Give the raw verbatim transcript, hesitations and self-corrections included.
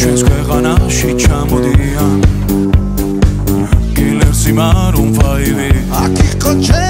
ჩვენს ქვეყანაში ჩამოდიან კილერსი მარუნ ფაივი აქ იყო